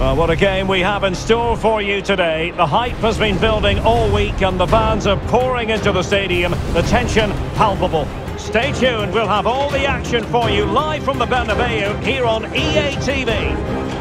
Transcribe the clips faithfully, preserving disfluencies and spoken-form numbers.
Well, what a game we have in store for you today. The hype has been building all week and the fans are pouring into the stadium. The tension palpable. Stay tuned, we'll have all the action for you live from the Bernabeu here on E A T V.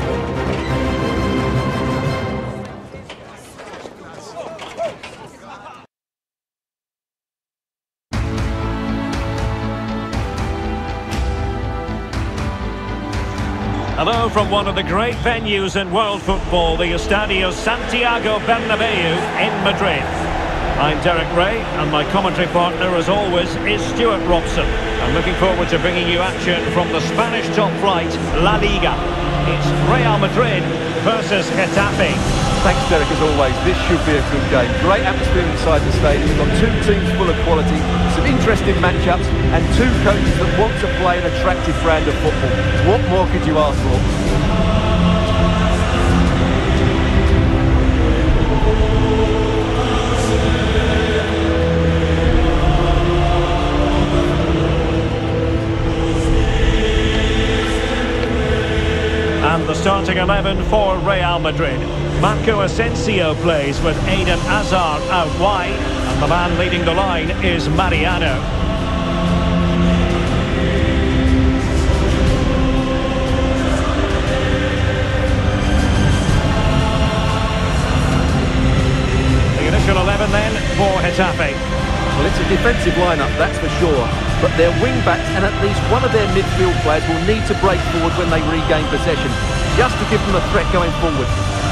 Hello from one of the great venues in world football, the Estadio Santiago Bernabeu in Madrid. I'm Derek Ray, and my commentary partner, as always, is Stuart Robson. I'm looking forward to bringing you action from the Spanish top flight, La Liga. It's Real Madrid versus Getafe. Thanks, Derek, as always. This should be a good game. Great atmosphere inside the stadium. We've got two teams full of quality, some interesting matchups, and two coaches that want to play an attractive brand of football. What more could you ask for? And the starting eleven for Real Madrid. Marco Asensio plays with Eden Hazard out wide, and the man leading the line is Mariano. The initial eleven then for Getafe. Well, it's a defensive lineup, that's for sure. But their wing-backs and at least one of their midfield players will need to break forward when they regain possession, just to give them a threat going forward.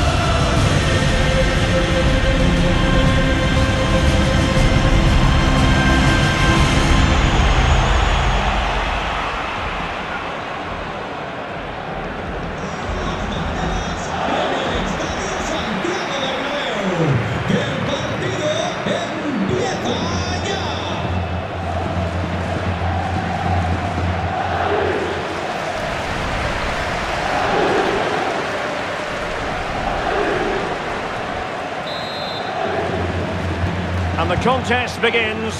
And the contest begins.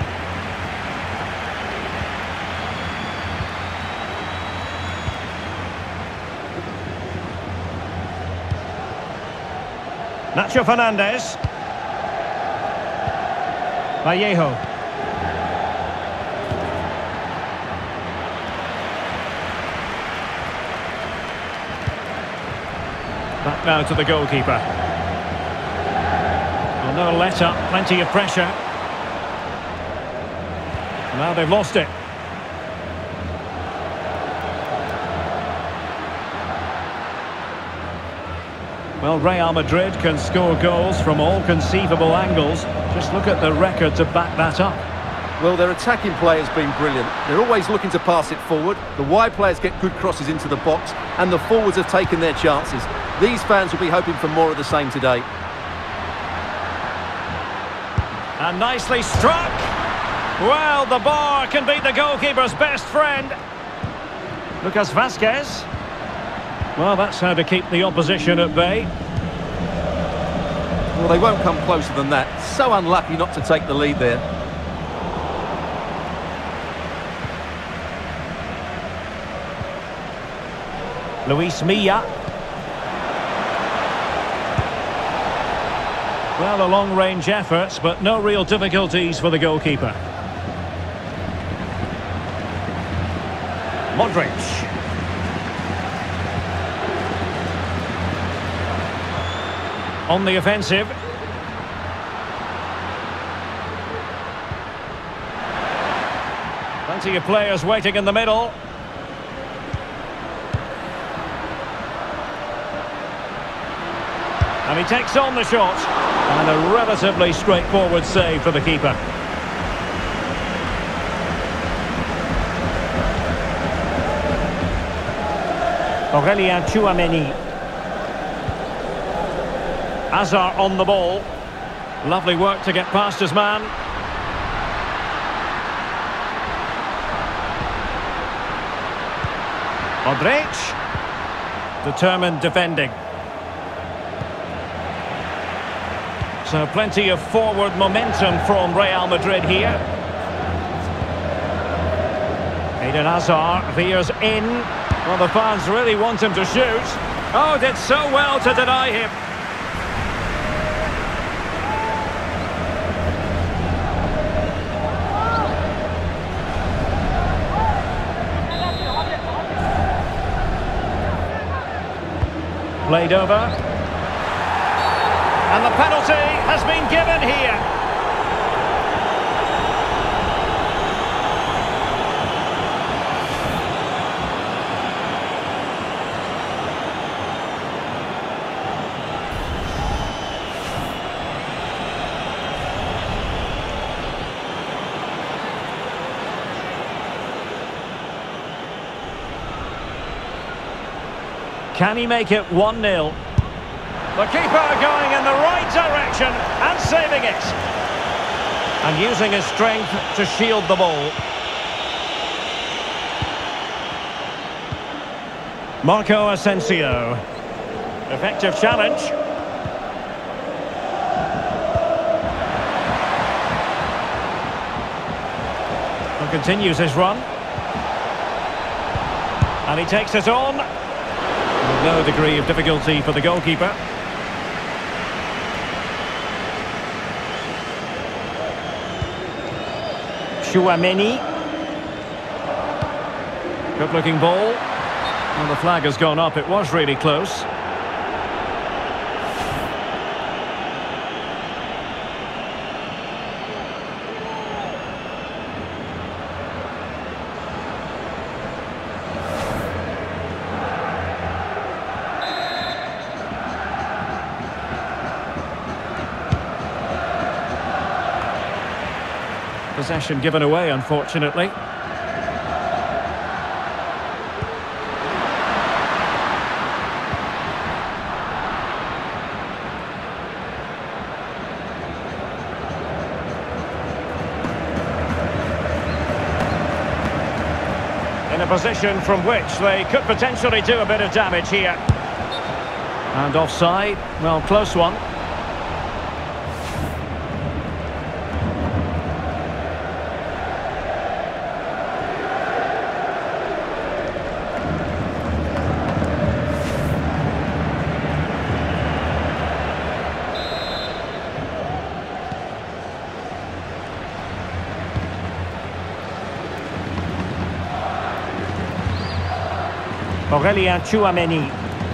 Nacho Fernandez. Vallejo. Back now to the goalkeeper. No let up, plenty of pressure. Now they've lost it. Well, Real Madrid can score goals from all conceivable angles. Just look at the record to back that up. Well, their attacking play has been brilliant. They're always looking to pass it forward. The wide players get good crosses into the box, and the forwards have taken their chances. These fans will be hoping for more of the same today. And nicely struck. Well, the bar can beat the goalkeeper's best friend. Lucas Vazquez. Well, that's how to keep the opposition at bay. Well, they won't come closer than that. So unlucky not to take the lead there. Luis Milla. Well, a long-range effort, but no real difficulties for the goalkeeper. Modric. On the offensive. Plenty of players waiting in the middle. And he takes on the shot. And a relatively straightforward save for the keeper. Aurelien Tchouameni. Hazard on the ball. Lovely work to get past his man. Modric. Determined defending. So plenty of forward momentum from Real Madrid here. Eden Hazard veers in. Well, the fans really want him to shoot. Oh, did so well to deny him. Played over. And the penalty has been given here. Can he make it one nil? The keeper going in the right direction and saving it. And using his strength to shield the ball. Marco Asensio. Effective challenge. And continues his run. And he takes it on. No degree of difficulty for the goalkeeper. Tchouaméni. Good looking ball. Well, the flag has gone up. It was really close. Possession given away, unfortunately. In a position from which they could potentially do a bit of damage here. And offside, well, close one. Aurélien Tchouaméni.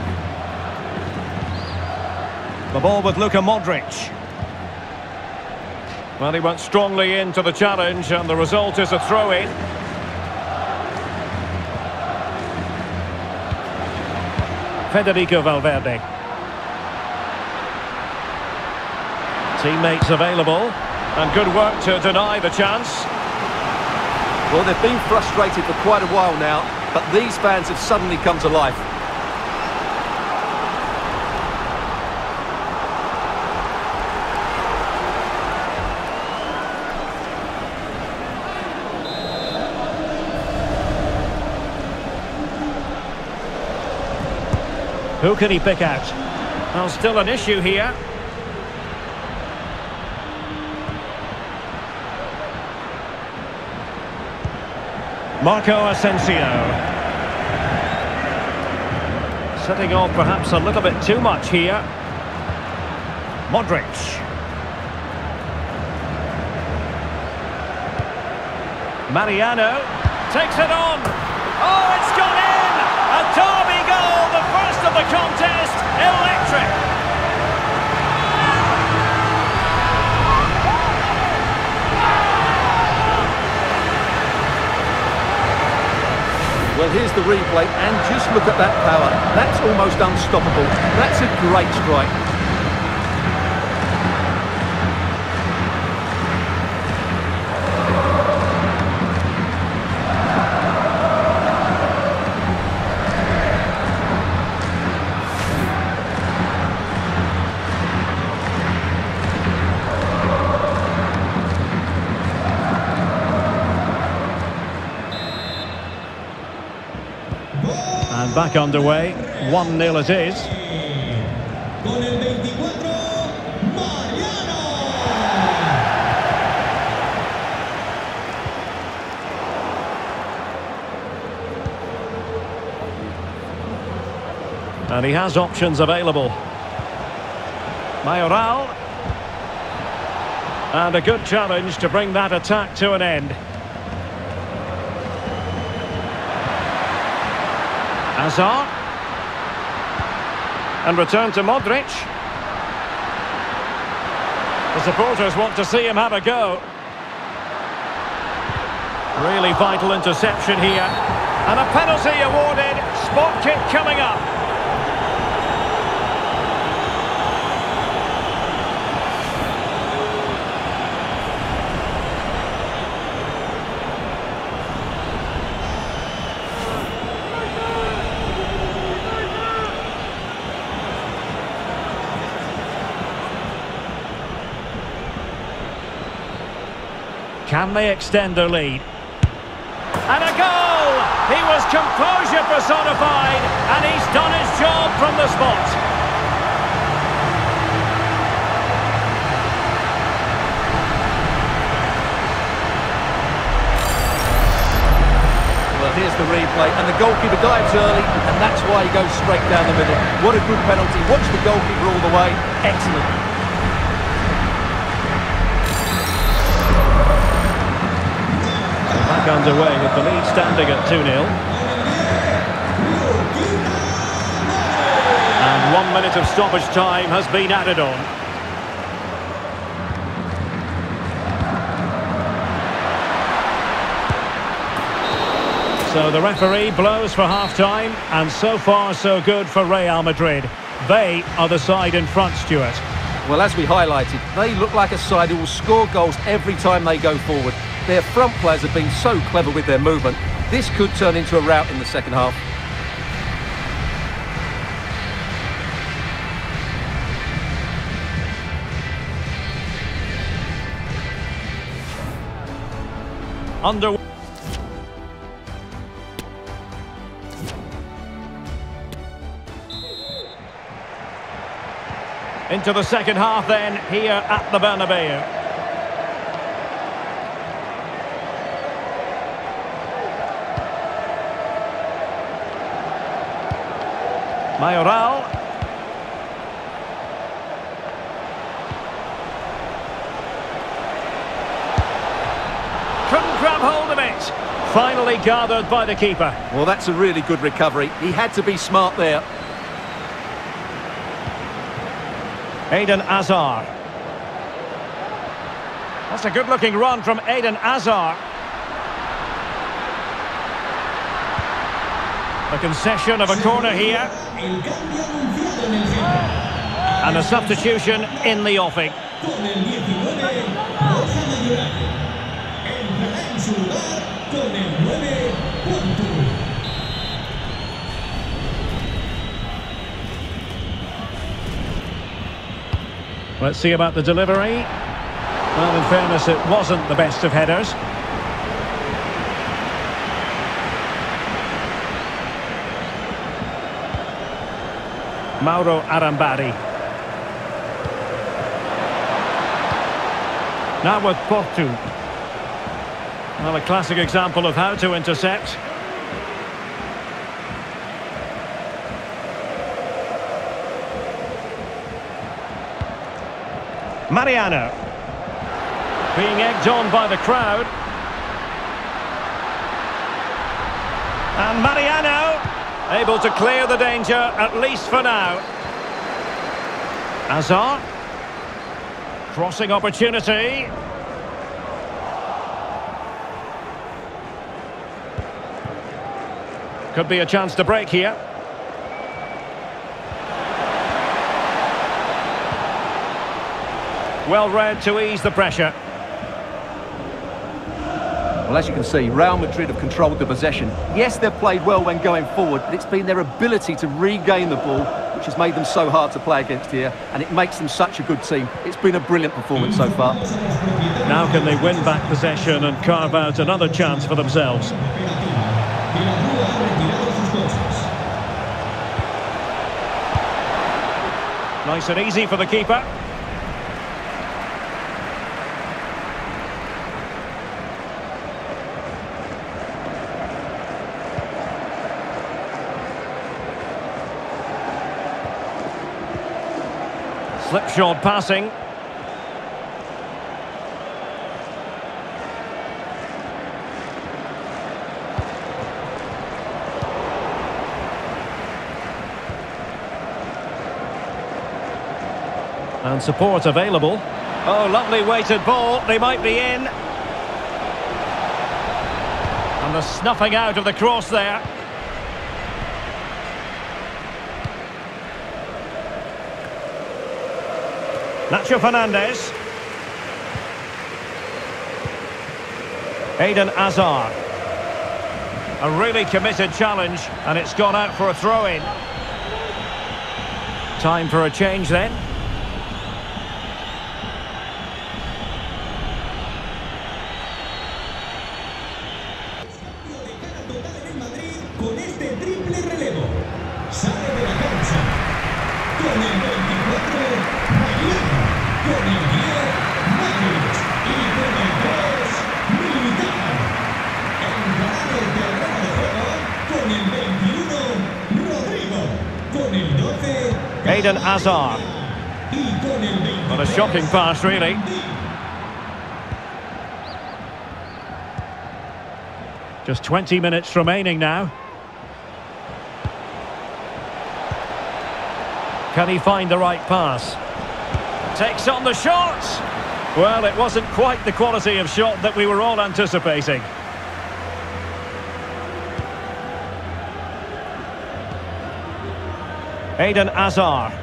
The ball with Luka Modric. Well, he went strongly into the challenge and the result is a throw-in. Federico Valverde. Teammates available and good work to deny the chance. Well, they've been frustrated for quite a while now, but these fans have suddenly come to life. Who can he pick out? Well, still an issue here. Marco Asensio. Setting off perhaps a little bit too much here. Modric. Mariano takes it on. Oh, it's gone in! A derby goal, the first of the contest. Electric. Well, here's the replay, and just look at that power. That's almost unstoppable. That's a great strike. And back underway, one nil it is. Con el veinticuatro, Mariano. And he has options available. Mayoral. And a good challenge to bring that attack to an end. Hazard. And return to Modric. The supporters want to see him have a go. Really vital interception here. And a penalty awarded. Spot kick coming up. Can they extend their lead? And a goal! He was composure personified, and he's done his job from the spot. Well, here's the replay, and the goalkeeper dives early, and that's why he goes straight down the middle. What a good penalty. Watch the goalkeeper all the way. Excellent. Back underway with the lead standing at two nil. And one minute of stoppage time has been added on. So the referee blows for half-time, and so far so good for Real Madrid. They are the side in front, Stuart. Well, as we highlighted, they look like a side who will score goals every time they go forward. Their front players have been so clever with their movement. This could turn into a rout in the second half. Under. Into the second half then, here at the Bernabeu. Mayoral. Couldn't grab hold of it. Finally gathered by the keeper. Well, that's a really good recovery. He had to be smart there. Eden Hazard. That's a good-looking run from Eden Hazard. The concession of a corner here. And a substitution in the offing. Let's see about the delivery. Well, in fairness, it wasn't the best of headers. Mauro Arambari. Now with Portu. Well, a classic example of how to intercept. Mariano. Being egged on by the crowd. And Mariano able to clear the danger, at least for now. Hazard. Crossing opportunity. Could be a chance to break here. Well read to ease the pressure. Well, as you can see, Real Madrid have controlled the possession. Yes, they've played well when going forward, but it's been their ability to regain the ball which has made them so hard to play against here, and it makes them such a good team. It's been a brilliant performance so far. Now can they win back possession and carve out another chance for themselves? Nice and easy for the keeper. Slipshod passing. And support available. Oh, lovely weighted ball. They might be in. And the snuffing out of the cross there. Nacho Fernandez. Eden Hazard. A really committed challenge, and it's gone out for a throw-in. Time for a change then. Con este triple relevo, sale de la cancha con el veinticuatro, Mariano, con el diez, Matic y con el tres, Militao. Encarando el terreno de juego con el veintiuno, Rodrigo, con el doce, Eden Hazard. y con el veintitrés. What a shocking pass, really. Just twenty minutes remaining now. Can he find the right pass? Takes on the shot! Well, it wasn't quite the quality of shot that we were all anticipating. Eden Hazard.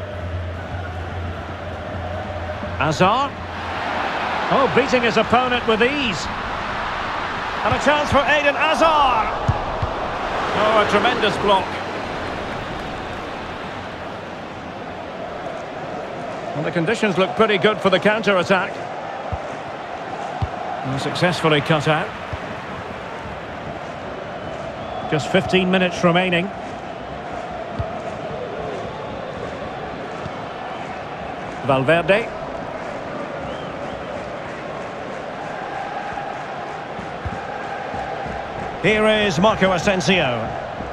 Hazard. Oh, beating his opponent with ease. And a chance for Eden Hazard. Oh, a tremendous block. And the conditions look pretty good for the counter-attack. And successfully cut out. Just fifteen minutes remaining. Valverde. Here is Marco Asensio.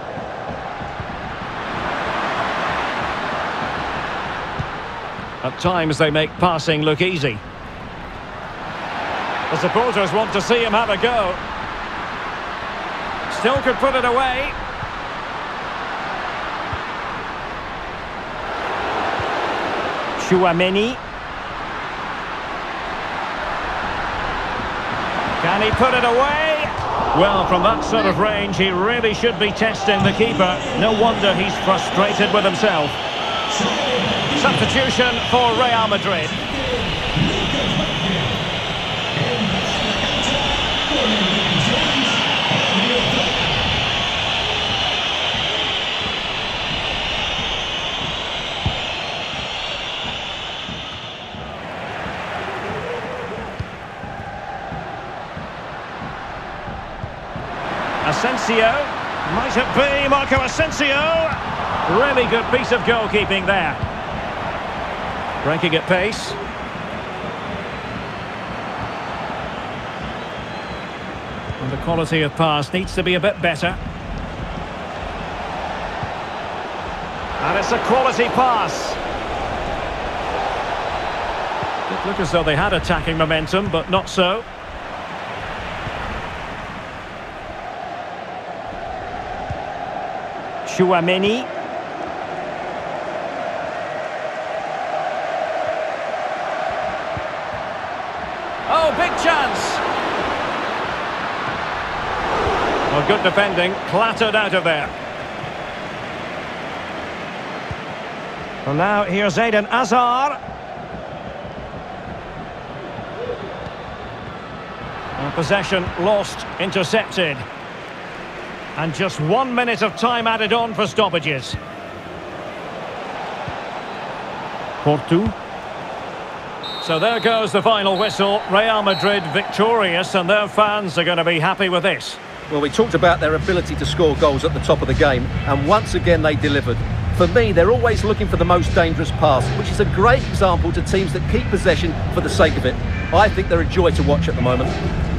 At times they make passing look easy. The supporters want to see him have a go. Still could put it away. Tchouaméni. Can he put it away? Well, from that sort of range, he really should be testing the keeper. No wonder he's frustrated with himself. Substitution for Real Madrid. Asensio. Might it be Marco Asensio? Really good piece of goalkeeping there. Breaking at pace. And the quality of pass needs to be a bit better. And it's a quality pass. It looked as though they had attacking momentum, but not so. Tchouaméni. Oh, big chance! Well, good defending, clattered out of there. And now here's Eden Hazard. And possession lost, intercepted. And just one minute of time added on for stoppages. Portu. So there goes the final whistle. Real Madrid victorious, and their fans are going to be happy with this. Well, we talked about their ability to score goals at the top of the game, and once again they delivered. For me, they're always looking for the most dangerous pass, which is a great example to teams that keep possession for the sake of it. I think they're a joy to watch at the moment.